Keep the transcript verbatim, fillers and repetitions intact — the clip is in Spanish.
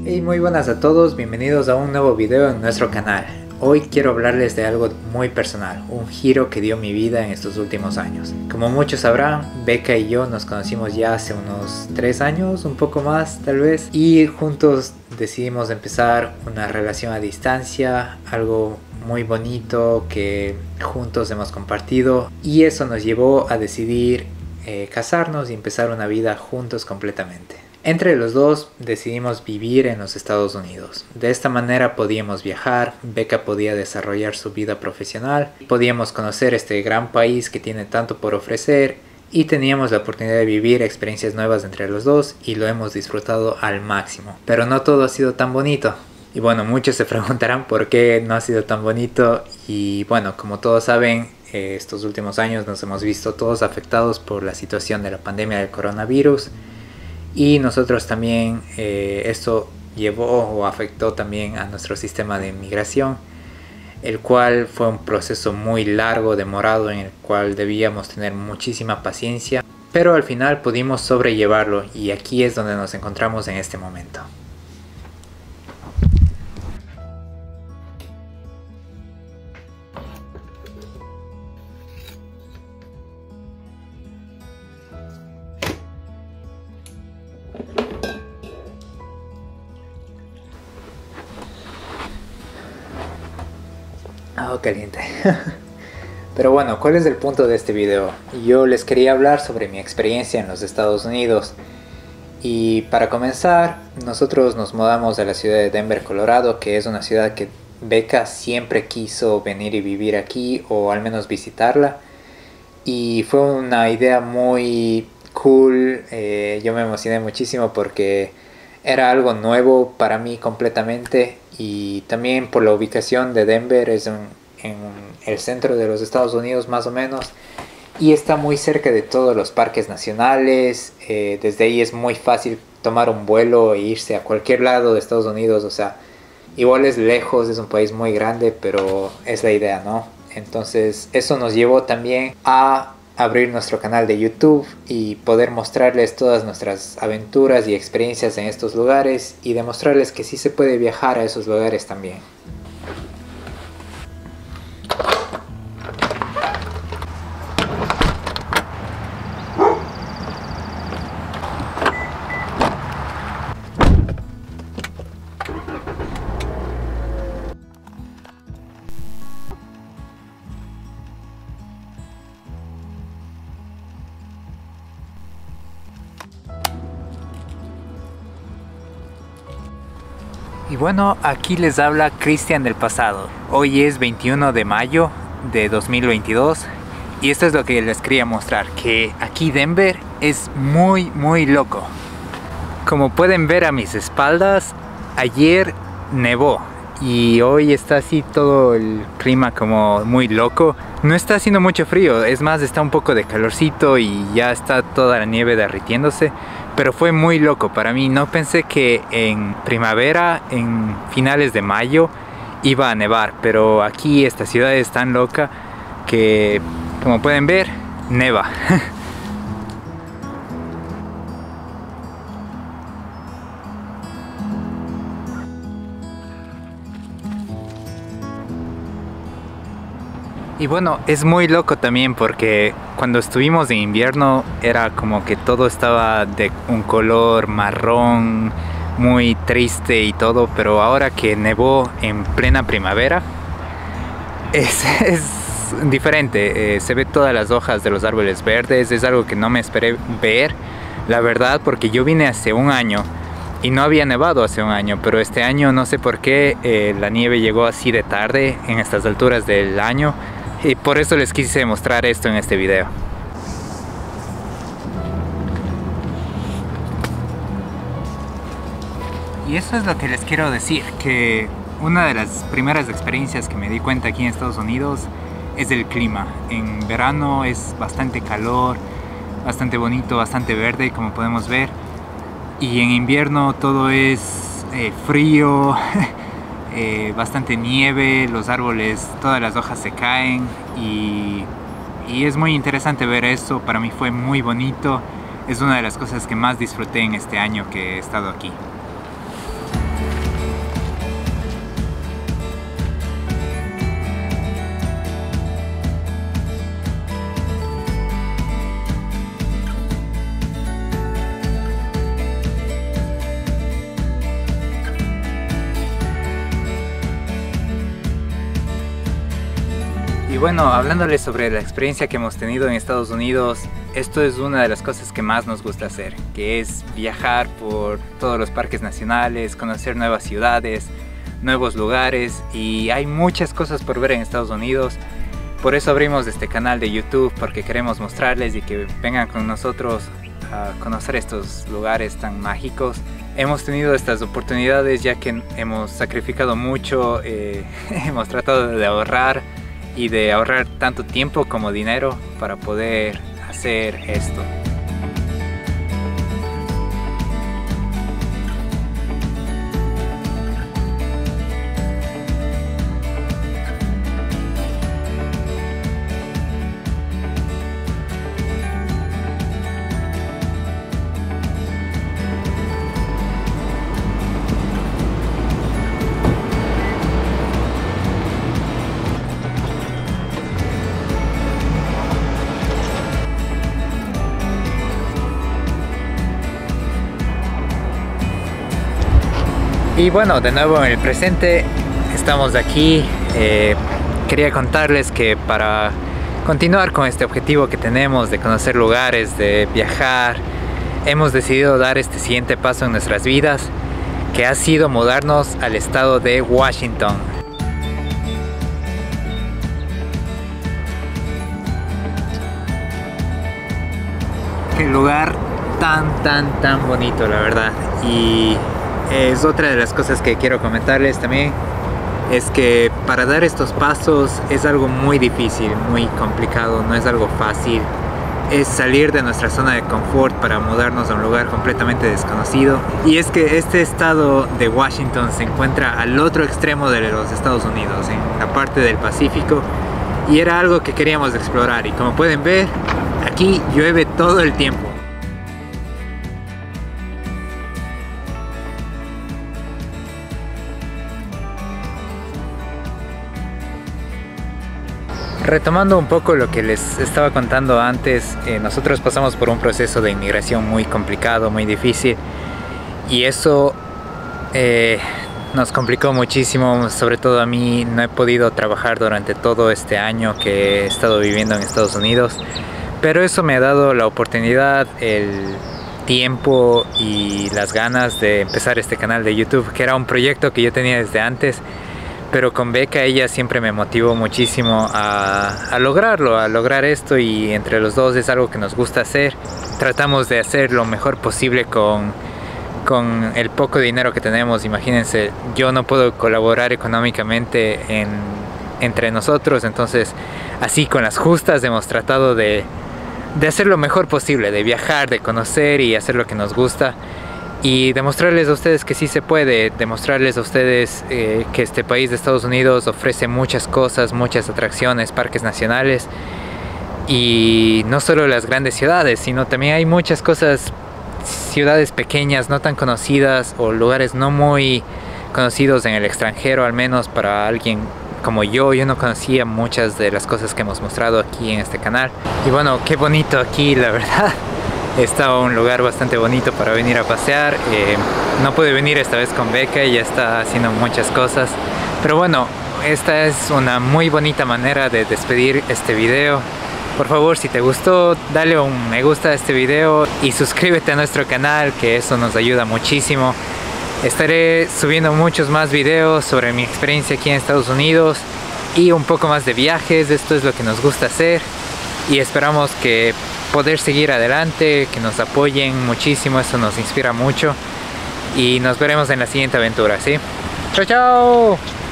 Hey, muy buenas a todos, bienvenidos a un nuevo video en nuestro canal. Hoy quiero hablarles de algo muy personal, un giro que dio mi vida en estos últimos años. Como muchos sabrán, Becca y yo nos conocimos ya hace unos tres años, un poco más tal vez, y juntos decidimos empezar una relación a distancia, algo muy bonito que juntos hemos compartido, y eso nos llevó a decidir eh, casarnos y empezar una vida juntos completamente. Entre los dos decidimos vivir en los Estados Unidos. De esta manera podíamos viajar, Becca podía desarrollar su vida profesional, podíamos conocer este gran país que tiene tanto por ofrecer y teníamos la oportunidad de vivir experiencias nuevas entre los dos y lo hemos disfrutado al máximo. Pero no todo ha sido tan bonito. Y bueno, muchos se preguntarán por qué no ha sido tan bonito y bueno, como todos saben, eh, estos últimos años nos hemos visto todos afectados por la situación de la pandemia del coronavirus. Y nosotros también, eh, esto llevó o afectó también a nuestro sistema de inmigración, el cual fue un proceso muy largo, demorado, en el cual debíamos tener muchísima paciencia, pero al final pudimos sobrellevarlo y aquí es donde nos encontramos en este momento. Oh, caliente. Pero bueno, ¿cuál es el punto de este video? Yo les quería hablar sobre mi experiencia en los Estados Unidos. Y para comenzar, nosotros nos mudamos a la ciudad de Denver, Colorado, que es una ciudad que Becca siempre quiso venir y vivir aquí, o al menos visitarla. Y fue una idea muy cool, eh, yo me emocioné muchísimo porque era algo nuevo para mí completamente. Y también por la ubicación de Denver, es en, en el centro de los Estados Unidos más o menos, y está muy cerca de todos los parques nacionales. Eh, desde ahí es muy fácil tomar un vuelo e irse a cualquier lado de Estados Unidos. O sea, igual es lejos, es un país muy grande, pero es la idea, ¿no? Entonces eso nos llevó también a abrir nuestro canal de YouTube y poder mostrarles todas nuestras aventuras y experiencias en estos lugares y demostrarles que sí se puede viajar a esos lugares también. Y bueno, aquí les habla Cristian del pasado. Hoy es veintiuno de mayo de dos mil veintidós y esto es lo que les quería mostrar, que aquí Denver es muy muy loco. Como pueden ver a mis espaldas, ayer nevó y hoy está así todo el clima como muy loco. No está haciendo mucho frío, es más, está un poco de calorcito y ya está toda la nieve derritiéndose. Pero fue muy loco para mí, no pensé que en primavera, en finales de mayo, iba a nevar. Pero aquí esta ciudad es tan loca que, como pueden ver, neva. Y bueno, es muy loco también porque cuando estuvimos en invierno era como que todo estaba de un color marrón, muy triste y todo, pero ahora que nevó en plena primavera es, es diferente. Eh, se ve todas las hojas de los árboles verdes, es algo que no me esperé ver, la verdad, porque yo vine hace un año y no había nevado hace un año, pero este año no sé por qué eh, la nieve llegó así de tarde en estas alturas del año. Y por eso les quise mostrar esto en este video. Y eso es lo que les quiero decir, que una de las primeras experiencias que me di cuenta aquí en Estados Unidos es el clima. En verano es bastante calor, bastante bonito, bastante verde, como podemos ver. Y en invierno todo es eh, frío. Eh, bastante nieve, los árboles, todas las hojas se caen y, y es muy interesante ver esto. Para mí fue muy bonito, es una de las cosas que más disfruté en este año que he estado aquí. Y bueno, hablándoles sobre la experiencia que hemos tenido en Estados Unidos, esto es una de las cosas que más nos gusta hacer, que es viajar por todos los parques nacionales, conocer nuevas ciudades, nuevos lugares, y hay muchas cosas por ver en Estados Unidos. Por eso abrimos este canal de YouTube, porque queremos mostrarles y que vengan con nosotros a conocer estos lugares tan mágicos. Hemos tenido estas oportunidades ya que hemos sacrificado mucho, eh, hemos tratado de ahorrar y de ahorrar tanto tiempo como dinero para poder hacer esto. Y bueno, de nuevo en el presente, estamos aquí. Eh, quería contarles que para continuar con este objetivo que tenemos de conocer lugares, de viajar, hemos decidido dar este siguiente paso en nuestras vidas, que ha sido mudarnos al estado de Washington. Qué lugar tan, tan, tan bonito, la verdad. Y es otra de las cosas que quiero comentarles también, es que para dar estos pasos es algo muy difícil, muy complicado, no es algo fácil. Es salir de nuestra zona de confort para mudarnos a un lugar completamente desconocido. Y es que este estado de Washington se encuentra al otro extremo de los Estados Unidos, en la parte del Pacífico, y era algo que queríamos explorar. Y como pueden ver, aquí llueve todo el tiempo. Retomando un poco lo que les estaba contando antes, eh, nosotros pasamos por un proceso de inmigración muy complicado, muy difícil, y eso eh, nos complicó muchísimo. Sobre todo a mí, no he podido trabajar durante todo este año que he estado viviendo en Estados Unidos, pero eso me ha dado la oportunidad, el tiempo y las ganas de empezar este canal de YouTube, que era un proyecto que yo tenía desde antes. Pero con Becca, ella siempre me motivó muchísimo a, a lograrlo, a lograr esto, y entre los dos es algo que nos gusta hacer. Tratamos de hacer lo mejor posible con, con el poco dinero que tenemos. Imagínense, yo no puedo colaborar económicamente en, entre nosotros, entonces así con las justas hemos tratado de, de hacer lo mejor posible, de viajar, de conocer y hacer lo que nos gusta. Y demostrarles a ustedes que sí se puede, demostrarles a ustedes eh, que este país de Estados Unidos ofrece muchas cosas, muchas atracciones, parques nacionales, y no solo las grandes ciudades, sino también hay muchas cosas, ciudades pequeñas, no tan conocidas, o lugares no muy conocidos en el extranjero, al menos para alguien como yo. Yo no conocía muchas de las cosas que hemos mostrado aquí en este canal. Y bueno, qué bonito aquí, la verdad. Está un lugar bastante bonito para venir a pasear. Eh, no pude venir esta vez con Becca, ella está haciendo muchas cosas. Pero bueno, esta es una muy bonita manera de despedir este video. Por favor, si te gustó, dale un me gusta a este video y suscríbete a nuestro canal, que eso nos ayuda muchísimo. Estaré subiendo muchos más videos sobre mi experiencia aquí en Estados Unidos y un poco más de viajes. Esto es lo que nos gusta hacer y esperamos que poder seguir adelante, que nos apoyen muchísimo, eso nos inspira mucho, y nos veremos en la siguiente aventura, ¿sí? ¡Chao, chao!